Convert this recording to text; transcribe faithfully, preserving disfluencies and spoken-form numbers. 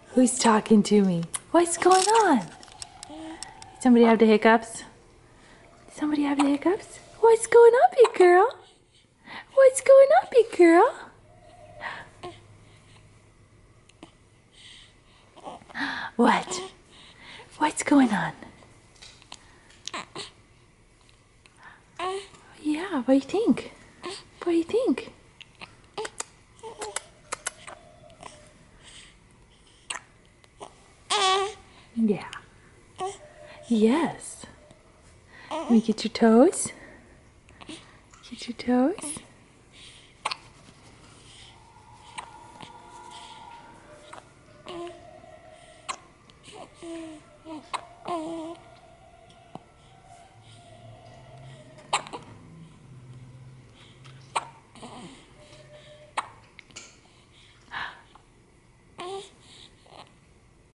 Who's talking to me? What's going on? Somebody have the hiccups? Somebody have the hiccups? What's going on, big girl? What's going on, big girl? What? What's going on? Yeah, what do you think? What do you think? Yeah. Yes. Let me get your toes. Get your toes.